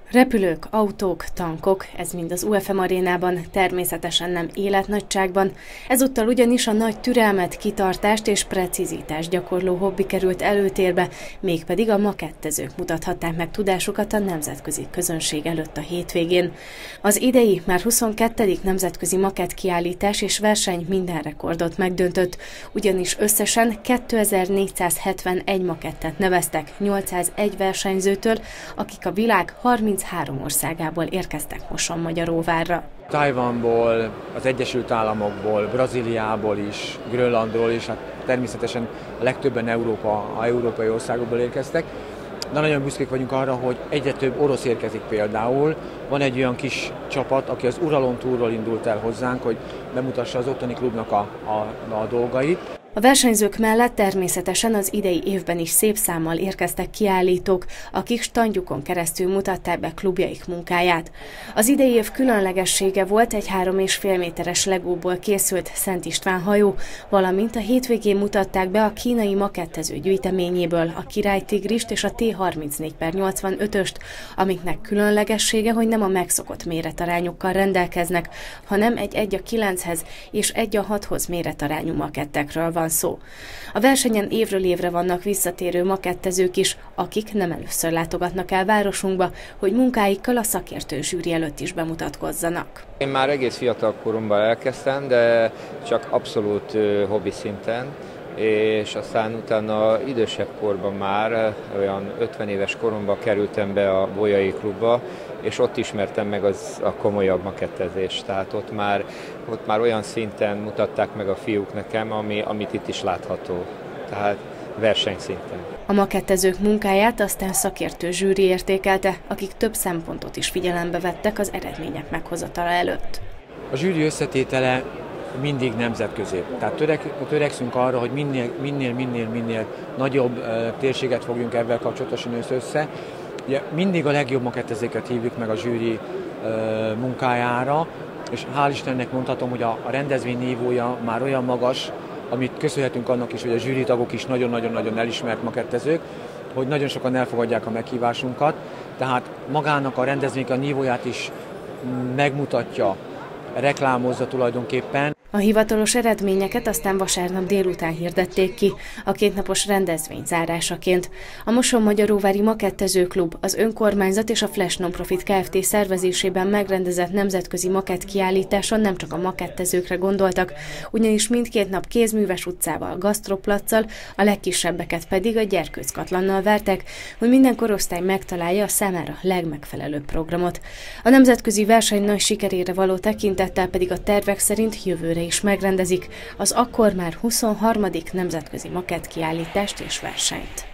Repülők, autók, tankok, ez mind az UFM arénában, természetesen nem életnagyságban. Ezúttal ugyanis a nagy türelmet, kitartást és precizitást gyakorló hobbi került előtérbe, mégpedig a makettezők mutathatták meg tudásukat a nemzetközi közönség előtt a hétvégén. Az idei, már 22. nemzetközi makettkiállítás és verseny minden rekordot megdöntött, ugyanis összesen 2471 makettet neveztek 801 versenyzőtől, akik a világ 33 országából érkeztek Mosonmagyaróvárra. Tajvanból, az Egyesült Államokból, Brazíliából is, Grönlandról is, hát természetesen a legtöbben európai országokból érkeztek. De nagyon büszkék vagyunk arra, hogy egyre több orosz érkezik például. Van egy olyan kis csapat, aki az Uralon túrról indult el hozzánk, hogy bemutassa az ottani klubnak a dolgait. A versenyzők mellett természetesen az idei évben is szép számmal érkeztek kiállítók, akik standjukon keresztül mutatták be klubjaik munkáját. Az idei év különlegessége volt egy 3,5 méteres legóból készült Szent István hajó, valamint a hétvégén mutatták be a kínai makettező gyűjteményéből a királytigrist és a T-34/85-öst, amiknek különlegessége, hogy nem a megszokott méretarányokkal rendelkeznek, hanem egy 1:9-hez és 1:6-hoz méretarányú makettekről van szó. A versenyen évről évre vannak visszatérő makettezők is, akik nem először látogatnak el városunkba, hogy munkáikkal a szakértő zsűri előtt is bemutatkozzanak. Én már egész fiatal koromban elkezdtem, de csak abszolút hobbi szinten, és aztán utána idősebb korban már, olyan 50 éves koromban kerültem be a Bolyai Klubba, és ott ismertem meg a komolyabb makettezést. Tehát ott már olyan szinten mutatták meg a fiúk nekem, amit itt is látható. Tehát versenyszinten. A makettezők munkáját aztán szakértő zsűri értékelte, akik több szempontot is figyelembe vettek az eredmények meghozatala előtt. A zsűri összetétele mindig nemzetközi. Tehát törekszünk arra, hogy minél nagyobb térséget fogjunk ebben kapcsolatosan össze. Ugye mindig a legjobb makettezőket hívjuk meg a zsűri munkájára, és hál' Istennek mondhatom, hogy a rendezvény nívója már olyan magas, amit köszönhetünk annak is, hogy a zsűritagok is nagyon-nagyon elismert makettezők, hogy nagyon sokan elfogadják a meghívásunkat, tehát magának a rendezvénynek a nívóját is megmutatja, reklámozza tulajdonképpen. A hivatalos eredményeket aztán vasárnap délután hirdették ki, a kétnapos rendezvény zárásaként. A Mosonmagyaróvári Makettezőklub, az önkormányzat és a Flash Nonprofit Kft. Szervezésében megrendezett nemzetközi makettkiállításon nem csak a makettezőkre gondoltak, ugyanis mindkét nap Kézműves utcával, Gasztroplaczal, a legkisebbeket pedig a Gyerkőckatlannal vertek, hogy minden korosztály megtalálja a számára legmegfelelőbb programot. A nemzetközi verseny nagy sikerére való tekintettel pedig a tervek szerint jövőre is megrendezik az akkor már 23. nemzetközi makettkiállítást és versenyt.